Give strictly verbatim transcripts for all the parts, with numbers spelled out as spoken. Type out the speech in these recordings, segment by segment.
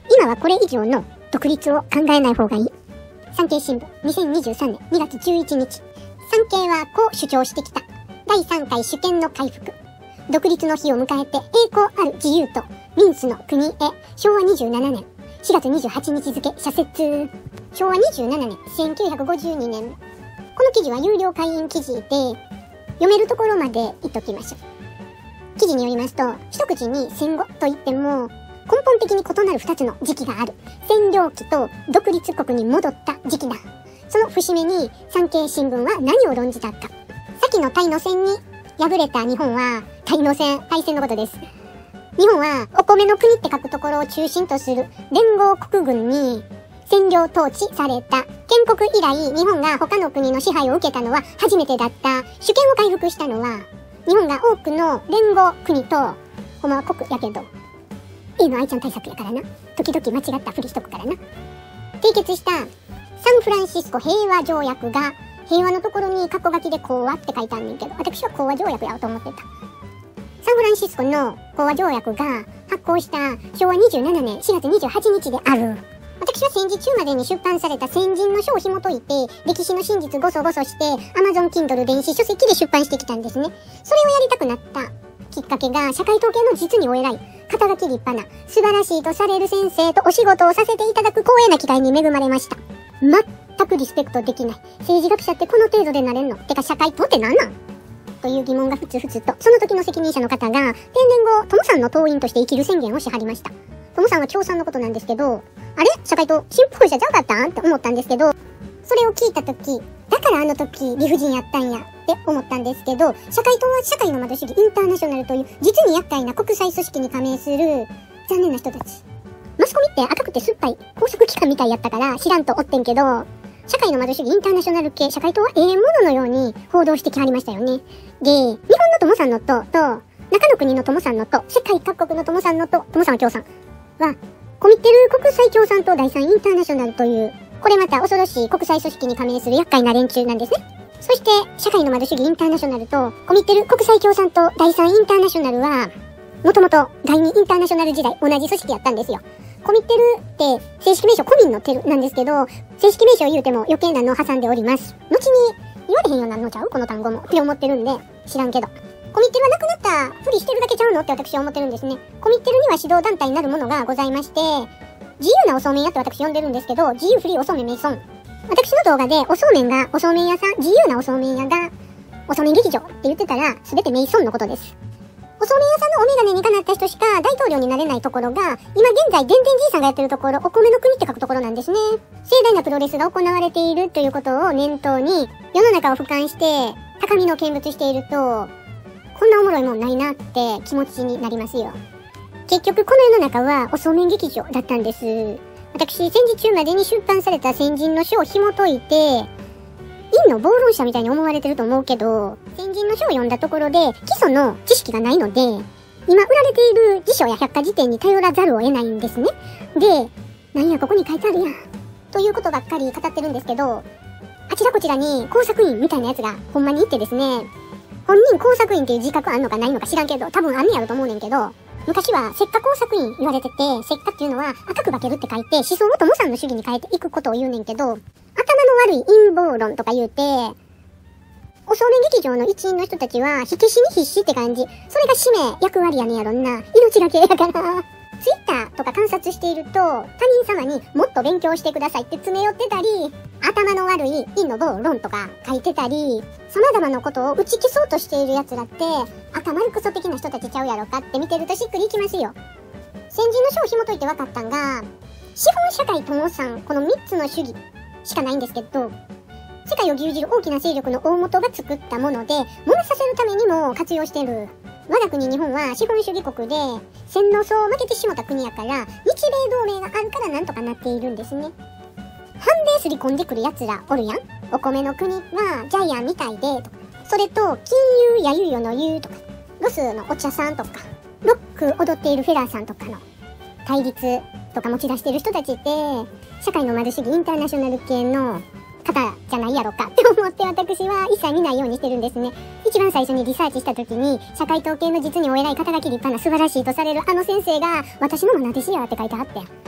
今はこれ以上の独立を考えない方がいい。産経新聞にせんにじゅうさんねんにがつじゅういちにち。産経はこう主張してきた。だいさんかい主権の回復。独立の日を迎えて栄光ある自由と民主の国へ。しょうわにじゅうななねんしがつにじゅうはちにち付社説。しょうわにじゅうななねんせんきゅうひゃくごじゅうにねん。この記事は有料会員記事で読めるところまで言っときましょう。記事によりますと、一口に戦後と言っても根本的に異なる二つの時期がある。占領期と独立国に戻った時期だ。その節目に産経新聞は何を論じたか。先の対の戦に敗れた日本は、対の戦、対戦のことです。日本はお米の国って書くところを中心とする連合国軍に占領統治された。建国以来、日本が他の国の支配を受けたのは初めてだった。主権を回復したのは、日本が多くの連合国と、ほんまは国やけど、A の愛ちゃん対策やからな。時々間違ったふりしとくからな。締結したサンフランシスコ平和条約が、平和のところに括弧書きで講和って書いてあんねんけど、私は講和条約やと思ってた。サンフランシスコの講和条約が発行したしょうわにじゅうななねんしがつにじゅうはちにちである。私は戦時中までに出版された先人の書を紐解いて、歴史の真実ごそごそして、Amazon Kindle 電子書籍で出版してきたんですね。それをやりたくなったきっかけが、社会統計の実にお偉い、肩書き立派な、素晴らしいとされる先生とお仕事をさせていただく光栄な機会に恵まれました。全くリスペクトできない。政治学者ってこの程度でなれんの？てか社会党って何なん？という疑問がふつふつと、その時の責任者の方が、定年後、トモさんの党員として生きる宣言をしはりました。トモさんは共産のことなんですけど、あれ社会党、新報社ちゃうかったんって思ったんですけど、それを聞いた時、だからあの時理不尽やったんやって思ったんですけど、社会党は社会の窓主義インターナショナルという実に厄介な国際組織に加盟する残念な人たち。マスコミって赤くて酸っぱい拘束機関みたいやったから知らんとおってんけど、社会の窓主義インターナショナル系社会党はええもののように報道してきはりましたよね。で、日本の友さんの党と、中の国の友さんの党、世界各国の友さんの党、友さんは共産は、コミッテル国際共産党第三インターナショナルという、これまた恐ろしい国際組織に加盟する厄介な連中なんですね。そして、社会の窓主義インターナショナルと、コミッテル国際共産党第三インターナショナルは、もともと第二インターナショナル時代同じ組織やったんですよ。コミッテルって正式名称コミンのテルなんですけど、正式名称言うても余計なのを挟んでおります。後に言われへんようなんのちゃうこの単語もって思ってるんで知らんけど。コミッテルはなくなったふりしてるだけちゃうのって私は思ってるんですね。コミッテルには指導団体になるものがございまして、自由なおそうめん屋って私呼んでるんですけど、自由フリーおそうめんメイソン。私の動画でおそうめんがおそうめん屋さん、自由なおそうめん屋がおそうめん劇場って言ってたら全てメイソンのことです。おそうめん屋さんのお眼鏡にかなった人しか大統領になれないところが、今現在、でんでんじいさんがやってるところ、お米の国って書くところなんですね。盛大なプロレスが行われているということを念頭に、世の中を俯瞰して、高みの見物していると、こんなおもろいもんないなって気持ちになりますよ。結局、この世の中はおそうめん劇場だったんです。私、戦時中までに出版された先人の書を紐解いて、陰の暴論者みたいに思われてると思うけど、先人の書を読んだところで基礎の知識がないので、今売られている辞書や百科事典に頼らざるを得ないんですね。で、なんやここに書いてあるやん。ということばっかり語ってるんですけど、あちらこちらに工作員みたいなやつがほんまにいてですね、本人工作員っていう自覚あんのかないのか知らんけど、多分あんねやろと思うねんけど、昔は石化工作員言われてて、石化っていうのは赤く化けるって書いて、思想を友さんの主義に変えていくことを言うねんけど、頭の悪い陰謀論とか言うて、おそうめん劇場の一員の人たちは、火消しに必死って感じ。それが使命、役割やねんやろんな。命がけやから。ツイッターとか観察していると、他人様にもっと勉強してくださいって詰め寄ってたり、頭の悪い陰の暴論とか書いてたり、様々なことを打ち消そうとしている奴らって、赤丸クソ的な人たちちゃうやろかって見てるとしっくりいきますよ。先人の書を紐解いて分かったんが、資本社会友さん、このみっつの主義しかないんですけど、世界を牛耳る大きな勢力の大元が作ったもので、揉めさせるためにも活用してる。我が国日本は資本主義国で、洗脳層を負けてしもた国やから、日米同盟があるからなんとかなっているんですね。反米すり込んでくる奴らおるやん。お米の国はジャイアンみたいで、とか。それと、金融やゆよの言うとか、ロスのお茶さんとか、ロック踊っているフェラーさんとかの対立とか持ち出してる人たちって、社会の窓主義インターナショナル系の方じゃないやろかって思って私は一切見ないようにしてるんですね。一番最初にリサーチした時に、社会統計の実にお偉い肩書き立派な素晴らしいとされるあの先生が、私の愛弟子やって書いてあって。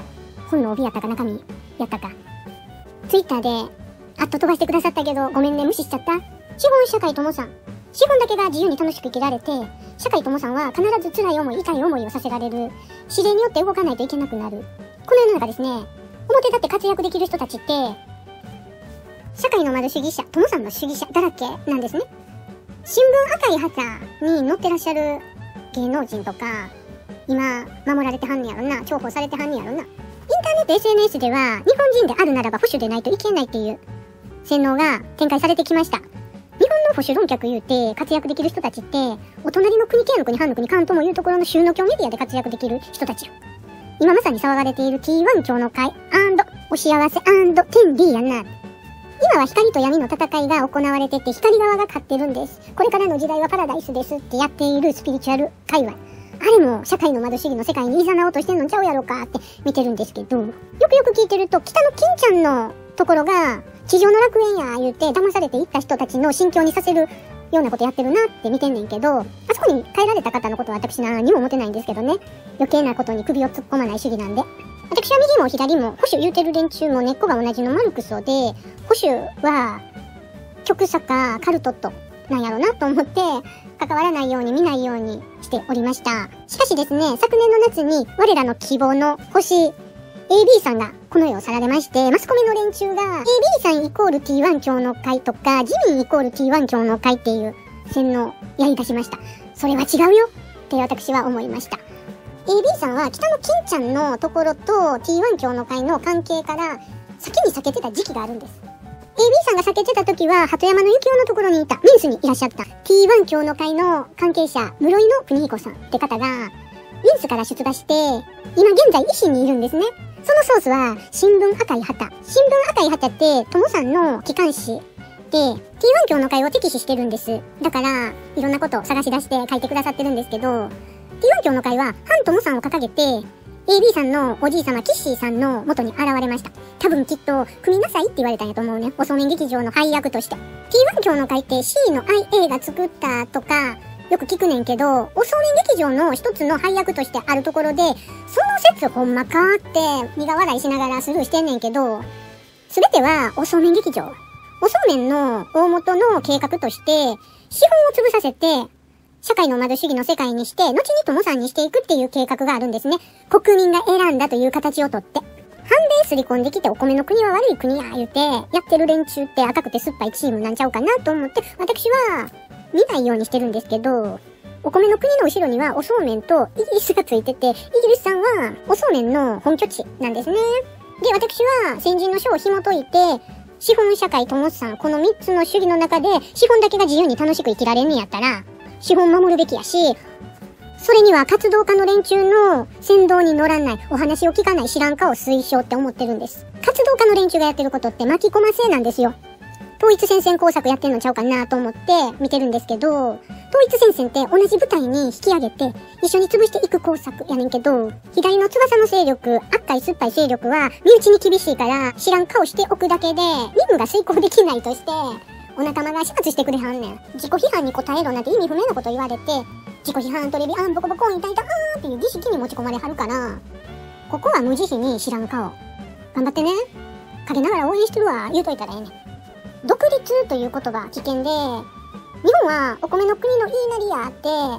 本の帯やったか中身やったか。ツイッターで、あっと飛ばしてくださったけど、ごめんね、無視しちゃった。資本社会ともさん。資本だけが自由に楽しく生きられて、社会ともさんは必ず辛い思い、痛い思いをさせられる。指令によって動かないといけなくなる。この世の中ですね、表立って活躍できる人たちって、社会の丸主義者、ともさんの主義者だらけなんですね。新聞赤い旗に載ってらっしゃる芸能人とか、今、守られてはんねやろな、重宝されてはんねやろな。インターネット エスエヌエス では、日本人であるならば保守でないといけないっていう洗脳が展開されてきました。日本の保守論客言うて活躍できる人たちって、お隣の国系の国、反の国、関東もいうところの宗の教メディアで活躍できる人たちや。今まさに騒がれている ティーワン 教の会お幸せ天理やな。今は光と闇の戦いが行われてて、光側が勝ってるんです。これからの時代はパラダイスですってやっているスピリチュアル界隈。あれも社会の窓主義の世界に誘おうとしてんのちゃうやろかって見てるんですけど、よくよく聞いてると、北の金ちゃんのところが地上の楽園や言うて騙されていった人たちの心境にさせるようなことやってるなって見てんねんけど、あそこに帰られた方のことは私何にも思ってないんですけどね。余計なことに首を突っ込まない主義なんで。私は右も左も保守言うてる連中も根っこが同じのマルクスをで、保守は極左かカルトットなんやろなと思って関わらないように見ないようにしておりました。しかしですね、昨年の夏に我らの希望の星 エービー さんがこの世を去られまして、マスコミの連中が エービー さんイコール ティーワン 教の会とか自民イコール ティーワン 教の会っていう洗脳やり出しました。それは違うよって私は思いました。エービー さんは北の金ちゃんのところと ティーワン 教の会の関係から先に避けてた時期があるんです。エービー さんが避けてた時は鳩山の幸男のところにいた、メンスにいらっしゃった ティーワン 教の会の関係者、室井の邦彦さんって方がメンスから出馬して、今現在維新にいるんですね。そのソースは新聞赤い旗。新聞赤い旗ってともさんの機関紙で ティーワン 教の会を敵視してるんです。だからいろんなことを探し出して書いてくださってるんですけど、ティーワン 教の会は反ともさんを掲げて エービー さんのおじい様キッシーさんの元に現れました。多分きっと組みなさいって言われたんやと思うね。おそうめん劇場の配役として。ティーワン 教の会って C の アイエー が作ったとかよく聞くねんけど、おそうめん劇場の一つの配役としてあるところで、その説ほんまかって苦笑いしながらスルーしてんねんけど、すべてはおそうめん劇場。おそうめんの大元の計画として、資本を潰させて、社会の窓主義の世界にして、後にともさんにしていくっていう計画があるんですね。国民が選んだという形をとって。反米すり込んできてお米の国は悪い国や言うて、やってる連中って赤くて酸っぱいチームなんちゃうかなと思って、私は見ないようにしてるんですけど、お米の国の後ろにはおそうめんとイギリスがついてて、イギリスさんはおそうめんの本拠地なんですね。で、私は先人の書を紐解いて、資本社会ともさん、このみっつの主義の中で、資本だけが自由に楽しく生きられんねやったら、資本守るべきやし、それには活動家の連中の先導に乗らない、お話を聞かない知らんかを推奨って思ってるんです。活動家の連中がやってることって巻き込ませなんですよ。統一戦線工作やってんのちゃうかなと思って見てるんですけど、統一戦線って同じ舞台に引き上げて一緒に潰していく工作やねんけど、左の翼の勢力、赤い酸っぱい勢力は身内に厳しいから知らん顔しておくだけで任務が遂行できないとして、お仲間が始末してくれはんねん。自己批判に答えろなんて意味不明なこと言われて、自己批判トレビアンボコボコン痛いたあーっていう儀式に持ち込まれはるから、ここは無慈悲に知らん顔。頑張ってね。陰ながら応援してるわ。言うといたらええねん。独立という言葉危険で、日本はお米の国の言いなりやって、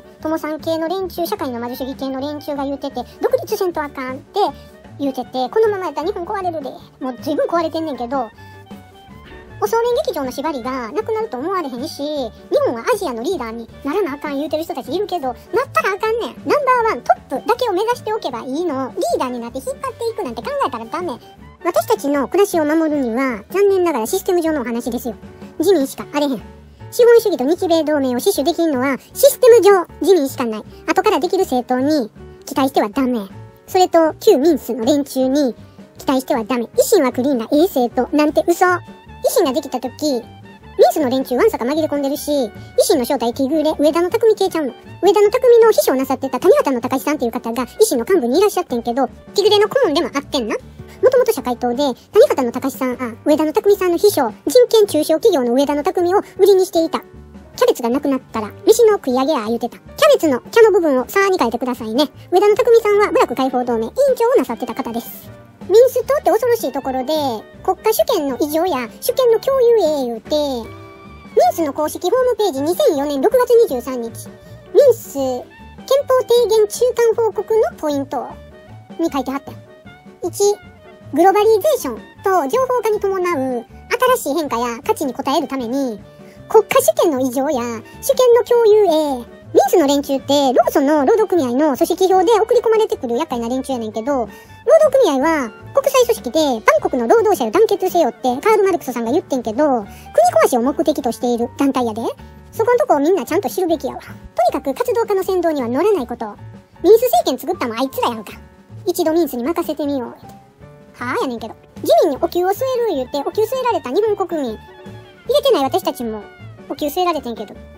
ともさん系の連中、社会の貧主義系の連中が言うてて、独立せんとあかんって言うてて、このままやったら日本壊れるで。もう随分壊れてんねんけど、おそうめん劇場の縛りがなくなると思われへんし、日本はアジアのリーダーにならなあかん言うてる人たちいるけど、なったらあかんねん。ナンバーワン、トップだけを目指しておけばいいの。リーダーになって引っ張っていくなんて考えたらダメ。私たちの暮らしを守るには、残念ながらシステム上のお話ですよ。自民しかあれへん。資本主義と日米同盟を死守できんのは、システム上、自民しかない。後からできる政党に期待してはダメ。それと、旧民主の連中に期待してはダメ。維新はクリーンなええ政党なんて嘘。維新ができた時、民主の連中わんさか紛れ込んでるし、維新の正体ティグレ、上田の匠系ちゃうの。上田の匠の秘書をなさってた谷畑の隆さんっていう方が維新の幹部にいらっしゃってんけど、ティグレの顧問でもあってんな。もともと社会党で、谷畑の隆さん、あ、上田の匠さんの秘書、人権中小企業の上田の匠を売りにしていた。 キャベツがなくなったら、飯の食い上げや言うてた。キャベツのキャの部分をさーに書いてくださいね。上田の匠さんは部落解放同盟委員長をなさってた方です。民主党って恐ろしいところで、国家主権の異常や主権の共有へ言うて、ミンスの公式ホームページにせんよねんろくがつにじゅうさんにち、ミンス憲法提言中間報告のポイントに書いてはった。いち、グローバリゼーションと情報化に伴う新しい変化や価値に応えるために、国家主権の異常や主権の共有へ、ミンスの連中ってローソンの労働組合の組織票で送り込まれてくる厄介な連中やねんけど、労働組合は国際組織でバンコクの労働者を団結せよってカール・マルクスさんが言ってんけど、国壊しを目的としている団体やで。そこんとこをみんなちゃんと知るべきやわ。とにかく活動家の先導には乗らないこと。ミンス政権作ったもあいつらやんか。一度ミンスに任せてみよう。はぁやねんけど。自民にお給を据える言うてお給据えられた日本国民。入れてない私たちもお給据えられてんけど。